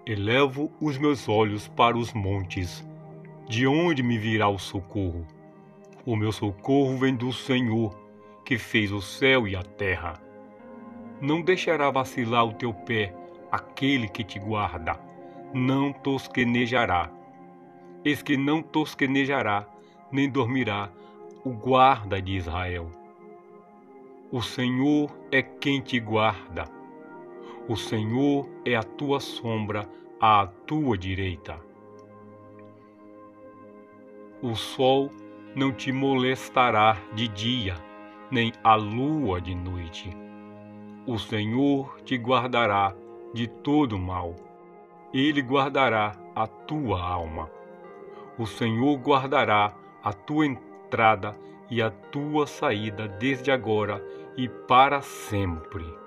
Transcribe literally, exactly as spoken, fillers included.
Elevo os meus olhos para os montes. De onde me virá o socorro? O meu socorro vem do Senhor, que fez o céu e a terra. Não deixará vacilar o teu pé aquele que te guarda. Não tosquenejará. Eis que não tosquenejará, nem dormirá o guarda de Israel. O Senhor é quem te guarda. O Senhor é a tua sombra à tua direita. O sol não te molestará de dia, nem a lua de noite. O Senhor te guardará de todo mal. Ele guardará a tua alma. O Senhor guardará a tua entrada e a tua saída desde agora e para sempre.